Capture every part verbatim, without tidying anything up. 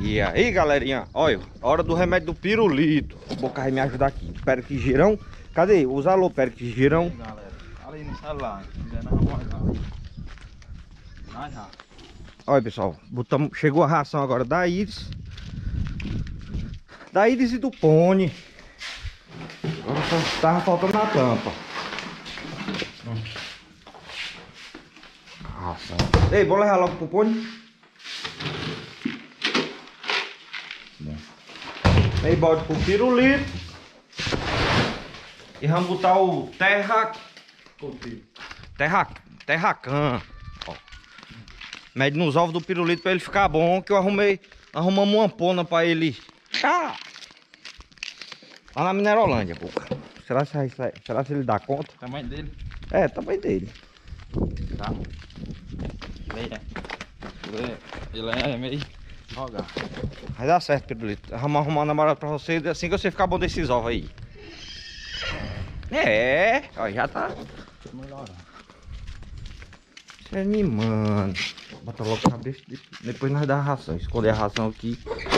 E aí, galerinha, olha, hora do remédio do pirulito. O Boca vai me ajudar aqui. Péricles Girão. Cadê? Os alô, Péricles Girão. E aí, galera, fala aí no celular. Não, vai já. Olha, pessoal, botamos, chegou a ração agora da Iris. Da Iris e do Pony. Agora só tava faltando a tampa. Ração. Ei, vou levar logo pro Pony. Meio balde pro pirulito. E vamos botar o terra... Terra... Terracan. Ó. Mede nos ovos do pirulito pra ele ficar bom. Que eu arrumei... Arrumamos uma pona pra ele... Ah! Lá na Minerolândia, boca. Será se, será se ele dá conta? Tamanho dele? É, tamanho dele. Tá. Ele é... Ele é meio... Rogar. Vai dar certo, pirulito. Vamos arrumar uma namorada pra você assim que você ficar bom desses ovos aí. É, ó, já tá. Melhorando. Você é me manda. Bota logo a cabeça. Depois nós dá a ração. Esconder a ração aqui.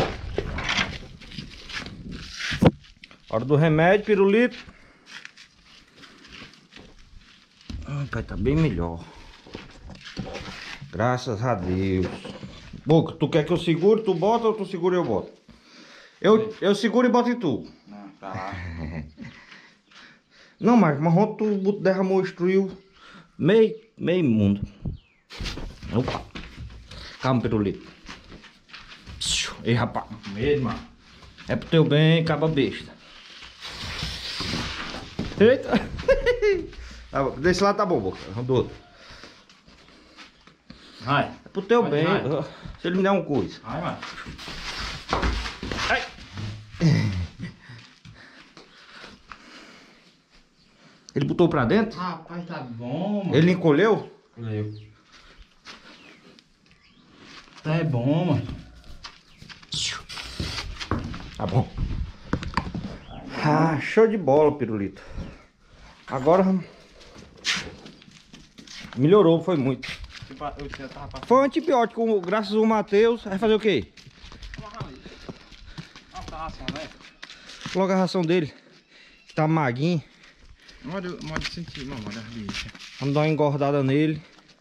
Hora do remédio, pirulito. Ai, pai, tá bem melhor. Graças a Deus. Boca, tu quer que eu segure, tu bota ou tu segura e eu boto? Eu, eu seguro e boto em tu. Não, tá lá. Não, mas marrom tu derramou, destruiu meio, meio mundo. Opa. Calma, pirulito. Ei, rapaz. Medo, mano. É pro teu bem, caba besta. Eita. Ah, desse lado tá bom, boca. Do outro. Vai. É pro teu Vai, bem. vai. Se ele me der uma coisa. Vai, mano. Ai. Ele botou pra dentro? Rapaz, tá bom, mano. Ele encolheu? Encolheu. Tá é bom, mano. Tá bom. Ah, show de bola, pirulito. Agora melhorou, foi muito. Foi um antibiótico, graças ao Matheus. Vai fazer o quê? Logo a ração dele, que tá maguinho. Pode sentir, mano, olha ali. Vamos dar uma engordada nele.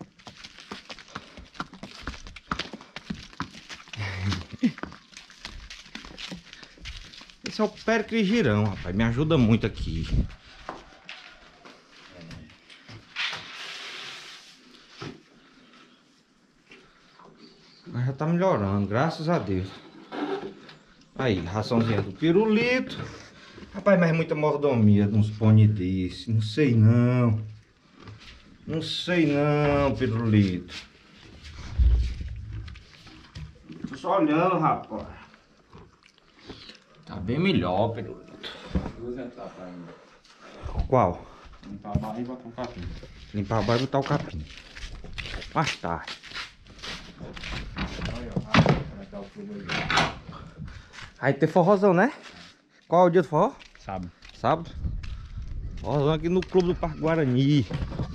Esse é o Péricles Girão, rapaz. Me ajuda muito aqui. Mas já tá melhorando, graças a Deus. Aí, raçãozinha do pirulito. Rapaz, mas muita mordomia de uns pônei desse. Não sei não. Não sei não, pirulito. Tô só olhando, rapaz. Tá bem melhor, pirulito. Qual? Limpar a barra e botar o capim. Limpar a barra e botar o capim. Mais tarde. Aí tem forrozão, né? Qual é o dia do forró? Sábado. Sábado. Forrozão aqui no Clube do Parque Guarani.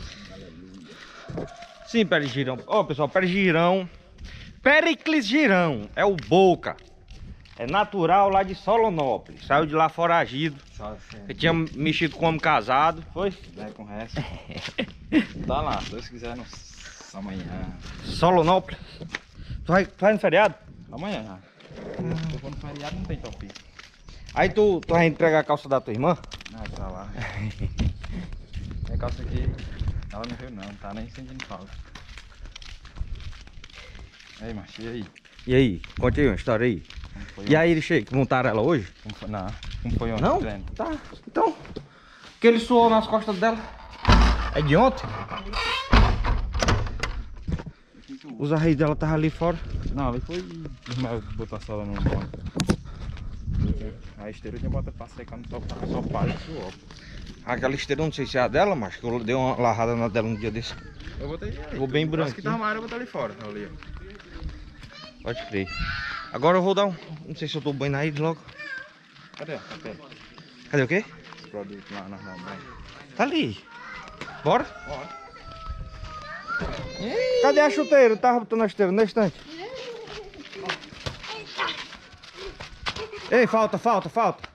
Sim, Péricles Girão. Ó, pessoal, Péricles Girão. Péricles Girão. É o Boca. É natural lá de Solonópolis. Saiu de lá foragido. Ele tinha mexido com homem casado. Foi? Vai com o resto. Tá lá, se Deus quiser, no... amanhã. Solonópolis. Tu vai, tu vai no feriado? Amanhã já. Se eu for no feriado, não tem topi. Aí tu, tu vai entregar a calça da tua irmã? Ah, tá lá. Minha calça aqui, ela não veio não, não tá nem sentindo falta. Ei, macho, e aí? E aí? Conte aí uma história aí. E aí, ele chega, montaram ela hoje? Como foi? Não, como foi ontem? Não? Treino? Tá. Então, que ele suou nas costas dela. É de ontem? Os arreios dela estavam ali fora. Não, ali foi mas botar a sola no bonde. A esteira eu tinha botado pra secar no sol, só para e suou. Aquela esteira, não sei se é a dela, mas que eu dei uma larrada na dela um dia desse. Eu botei ali. Ficou bem branquinho. Acho que tá uma área, eu botei ali fora. Ali, ó. Pode crer. Agora eu vou dar um... Não sei se eu tô bem na ilha logo. Cadê? Cadê? Cadê o quê? Esse produto lá na mão. Tá ali. Bora? Bora. Cadê a chuteira? Tava botando a chuteira na estante. Ei, falta, falta, falta.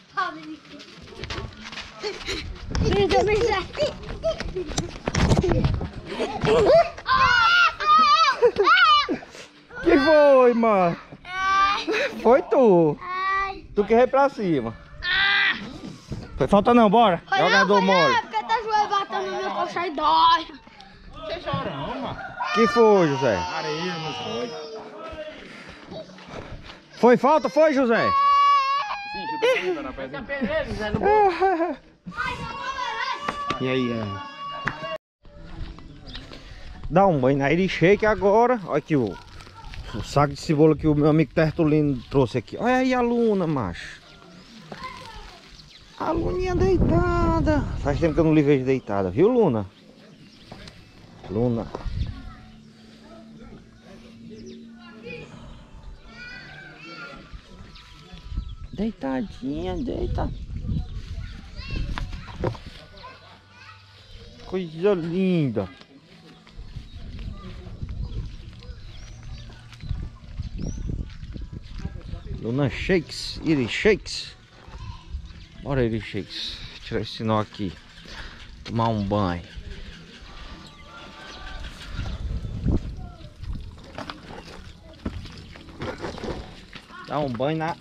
Que foi, mano? Foi tu. Tu que veio pra cima. Foi falta não, bora. Foi Jogador não, foi mole. não, porque tá joelho batendo no meu coxa e dói. Você chorão, mano. Que foi, José? Areia nos olhos. Foi falta, foi, José? Sim, chuta pra mim, na pezinha. E aí, é? Dá um banho na Irish Shake agora. Olha aqui o, o saco de cebola que o meu amigo Tertulino trouxe aqui. Olha aí a Luna, macho. A Luninha deitada. Faz tempo que eu não lhe vejo deitada, viu, Luna? Luna. Deitadinha, deita. Coisa linda. Luna Shakes, Irish Shakes. Bora, Irish Shakes. Tirar esse sinal aqui. Tomar um banho. Dar um banho na...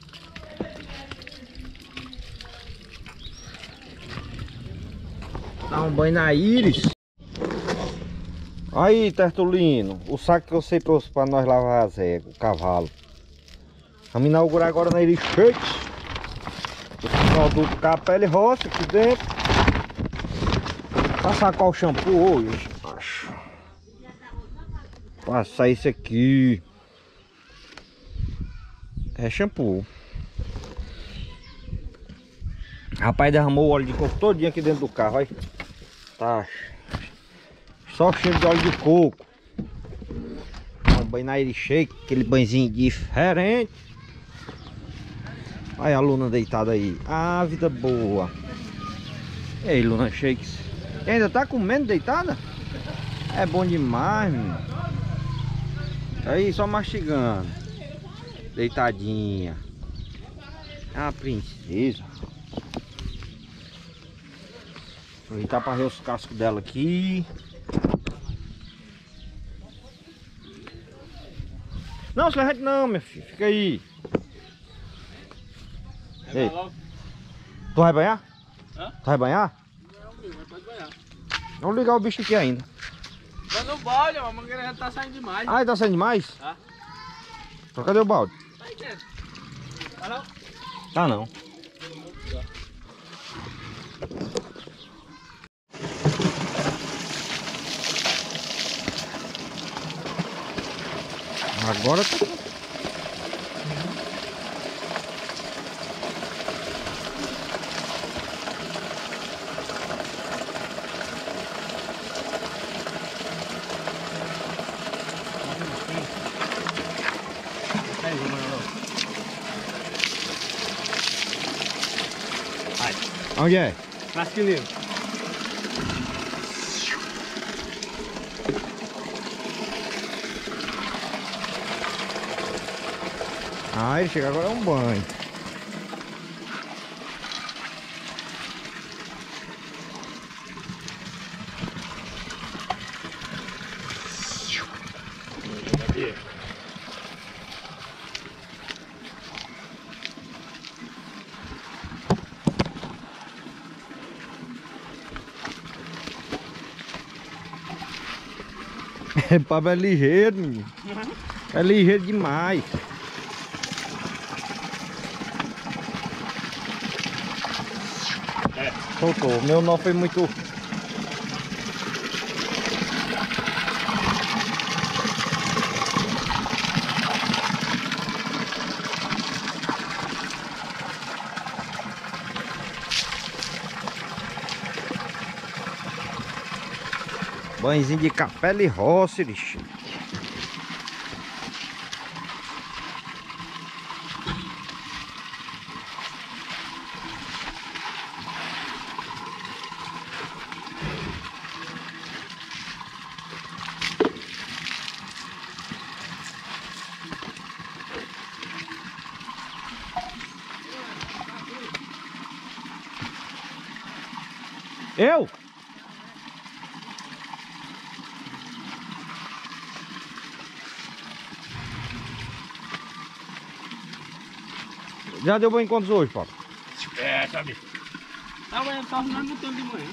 Dar um banho na Iris. Aí, Tertulino, o saco que você trouxe para nós lavar as éguas, o cavalo. Vamos inaugurar agora na Irish Shakes. O produto Capelli Rossi aqui dentro. Passar qual shampoo hoje? Acho. Passar esse aqui. É shampoo. Rapaz, derramou o óleo de coco todinho aqui dentro do carro, olha. Tá só cheiro de óleo de coco. Um banho na Irish Shake, aquele banhozinho diferente. Olha a Luna deitada aí. Ah, vida boa. E aí, Luna Shakes. E ainda tá comendo deitada? É bom demais, menino. Aí, só mastigando. Deitadinha. Ah, princesa. Aproveitar para ver os cascos dela aqui. Não, se levante não, minha filha. Fica aí. Ei. Tu vai banhar? Hã? Tu vai banhar? Não, amigo, pode banhar. Vamos ligar o bicho aqui ainda. Tá no balde, a mangueira já tá saindo demais. Ah, tá saindo demais? Tá. Então cadê o balde? Tá aí dentro. Tá não? Tá não. Agora tá... Onde é? Masculino. Ah, ele chega agora é um banho. É, Pablo é ligeiro, menino. É ligeiro demais. É. Soltou. O meu não foi muito... Banhozinho de Capelli Rossi, lixo. Eu? Já deu bom encontro hoje, Paulo? É, sabe? Tá, mas tá arrumando no tempo de manhã.